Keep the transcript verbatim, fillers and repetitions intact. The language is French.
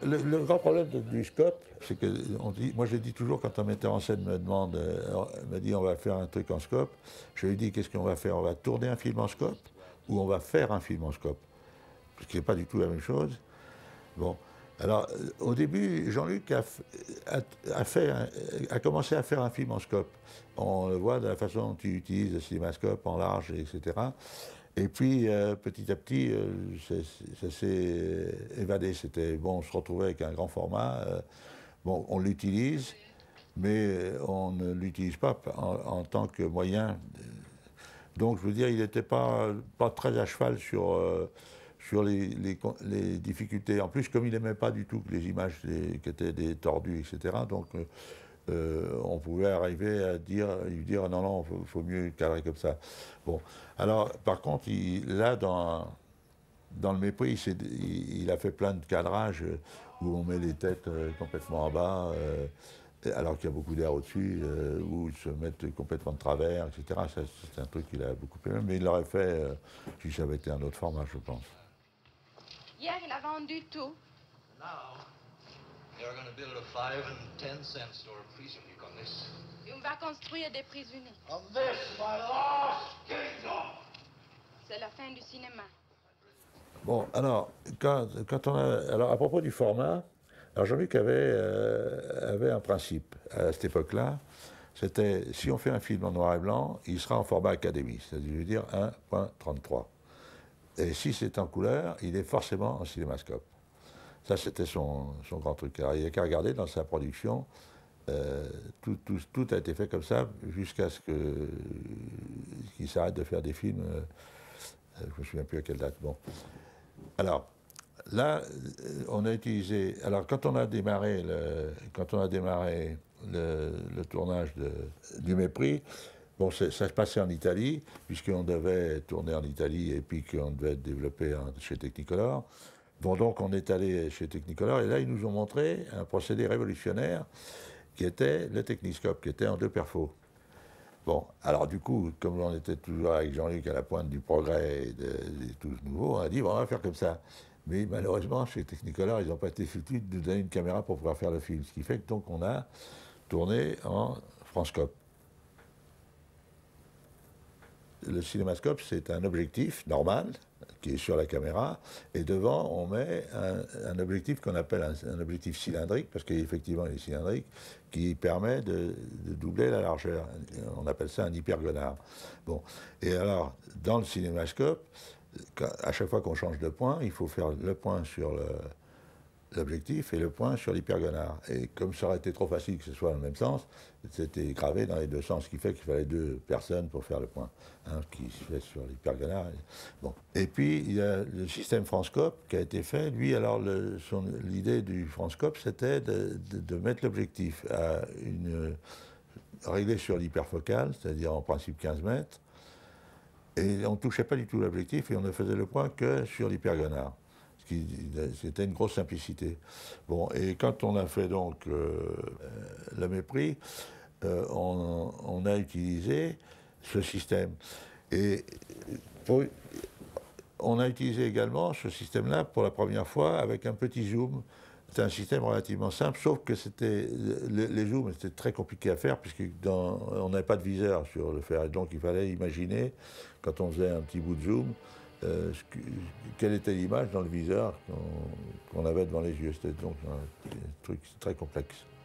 le, le grand problème de- du scope, c'est que on dit, moi je dis toujours quand un metteur en scène me demande, euh, me dit on va faire un truc en scope, je lui dis qu'est-ce qu'on va faire? On va tourner un film en scope ou on va faire un film en scope? Ce qui n'est pas du tout la même chose. Bon, alors euh, au début, Jean-Luc a, f- a- a fait un- a commencé à faire un film en scope. On le voit de la façon dont il utilise le cinémascope en large, et cetera. Et puis euh, petit à petit, euh, c'est- ça s'est évadé. C'était bon, on se retrouvait avec un grand format. euh, bon, on l'utilise, mais on ne l'utilise pas en, en tant que moyen. Donc, je veux dire, il n'était pas, pas très à cheval sur, euh, sur les, les, les difficultés. En plus, comme il n'aimait pas du tout que les images les- qui étaient des tordus, et cetera, donc euh, euh, on pouvait arriver à dire, lui dire non, non, il faut, faut mieux cadrer comme ça. Bon, alors, par contre, il, là, dans, dans le mépris, il, s'est- il- il a fait plein de cadrages euh, où on met les têtes euh, complètement en bas. euh, alors qu'il y a beaucoup d'air au-dessus, euh, où ils se mettent complètement de travers, et cetera. Ça, c'est un truc qu'il a beaucoup aimé, mais il l'aurait fait euh, si ça avait été un autre format, je pense. Hier, il a vendu tout. Now, they're going to build a five and ten cent store of prisonniers on this. Et on va construire des prisonniers. On this, my lost kingdom! C'est la fin du cinéma. Bon, alors, quand, quand on a, alors, à propos du format, alors Jean-Luc avait, euh, avait un principe à cette époque-là, c'était si on fait un film en noir et blanc, il sera en format académie, c'est-à-dire un point trente-trois. Et si c'est en couleur, il est forcément en cinémascope. Ça, c'était son, son grand truc. Alors, il n'y a qu'à regarder dans sa production, euh, tout, tout, tout a été fait comme ça jusqu'à ce que, qu'il s'arrête de faire des films. Euh, je ne me souviens plus à quelle date. Bon. Alors, là, euh, on a utilisé. Alors, quand on a démarré le, quand on a démarré le, le tournage de, du Mépris, bon, ça se passait en Italie, puisqu'on devait tourner en Italie et puis qu'on devait développer en, chez Technicolor. Bon, donc on est allé chez Technicolor et là, ils nous ont montré un procédé révolutionnaire qui était le Techniscope, qui était en deux perfos. Bon, alors du coup, comme on était toujours avec Jean-Luc à la pointe du progrès et de, de tout nouveau, on a dit, bon, on va faire comme ça. Mais malheureusement, chez Technicolor, ils n'ont pas été foutus de nous donner une caméra pour pouvoir faire le film. Ce qui fait que donc on a tourné en Franscope. Le cinémascope, c'est un objectif normal qui est sur la caméra, et devant, on met un, un objectif qu'on appelle un, un objectif cylindrique, parce qu'effectivement, il est cylindrique, qui permet de, de doubler la largeur. On appelle ça un hypergonard. Bon. Et alors, dans le cinémascope, à chaque fois qu'on change de point, il faut faire le point sur le, l'objectif et le point sur l'hypergonard. Et comme ça aurait été trop facile que ce soit dans le même sens, c'était gravé dans les deux sens, ce qui fait qu'il fallait deux personnes pour faire le point, hein, qui se fait sur l'hypergonard. Bon. Et puis, il y a le système Franscope qui a été fait. Lui, alors, le, son, l'idée du Franscope, c'était de, de, de mettre l'objectif à une réglé sur l'hyperfocale, c'est-à-dire en principe quinze mètres, et on ne touchait pas du tout l'objectif et on ne faisait le point que sur l'hypergonard. C'était une grosse simplicité. Bon, et quand on a fait donc euh, le Mépris, euh, on, on a utilisé ce système. Et pour, on a utilisé également ce système-là pour la première fois avec un petit zoom. C'était un système relativement simple, sauf que c'était les, les zooms étaient très compliqués à faire puisque dans, on n'avait pas de viseur sur le fer. Et donc il fallait imaginer, quand on faisait un petit bout de zoom, Euh, que, quelle était l'image dans le viseur qu'on, qu'on avait devant les yeux. C'était donc un, un truc très complexe.